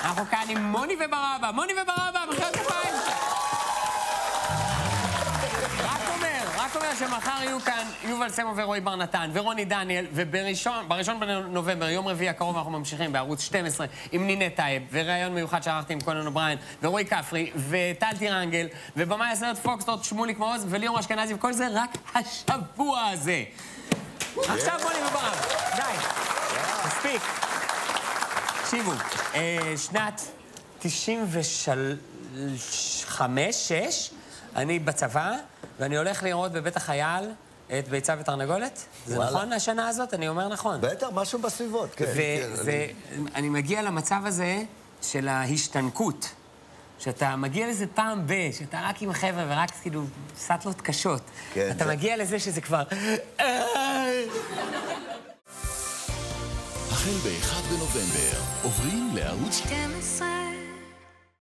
אנחנו כאן עם מוני וברבא. מוני וברבא, מחיאות כפיים. רק אומר שמחר יהיו כאן יובל סמו ורועי בר נתן ורוני דניאל, ובראשון בנובמבר, יום רביעי הקרוב, אנחנו ממשיכים בערוץ 12 עם נינת טייב, וראיון מיוחד שערכתי עם קונן אובריין ורועי כפרי וטל טירנגל ובמאי הסרט פוקסטרוט שמוליק מעוז וליאור אשכנזי, וכל זה רק השבוע הזה. עכשיו מוני וברבא, די, מספיק. תקשיבו, שנת 95-6 אני בצבא, ואני הולך לראות בבית החייל את ביצה ותרנגולת. זה נכון השנה הזאת? אני אומר נכון. בטח, משהו בסביבות, כן. ואני מגיע למצב הזה של ההשתנקות, שאתה מגיע לזה פעם שאתה רק עם חבר'ה ורק כאילו סטלות קשות. אתה מגיע לזה שזה כבר... החל ב-1 בנובמבר, עוברים לערוץ 12.